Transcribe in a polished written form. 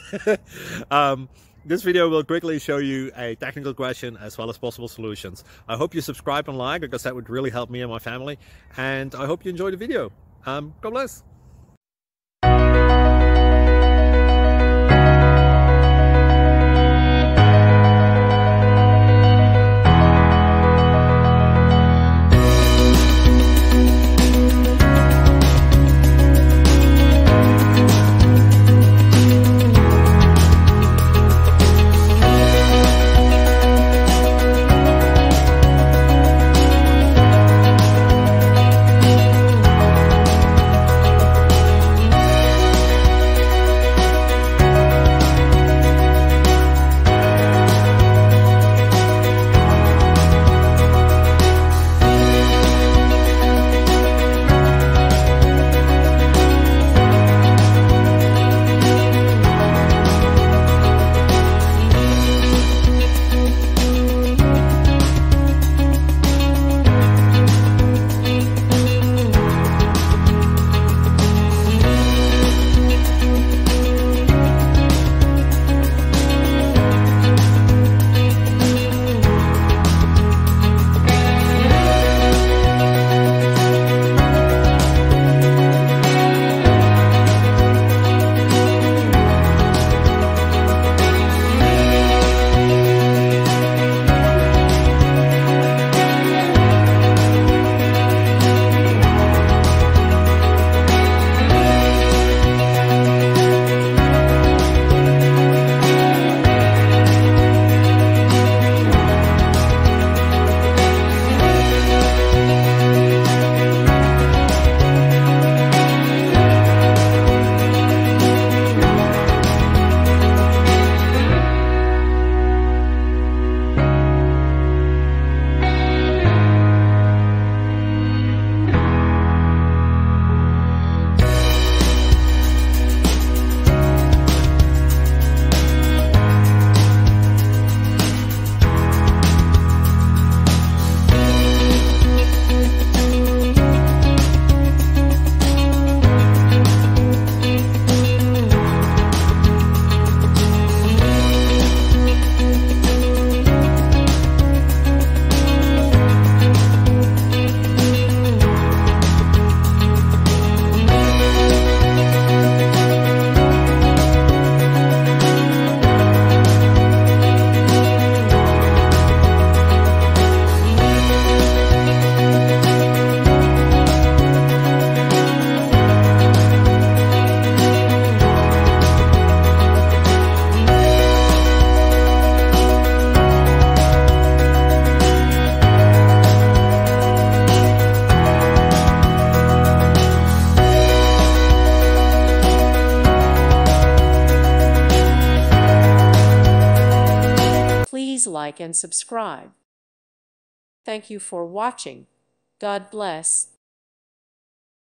This video will quickly show you a technical question as well as possible solutions. I hope you subscribe and like, because that would really help me and my family. And I hope you enjoy the video. God bless. Please like and subscribe. Thank you for watching. God bless.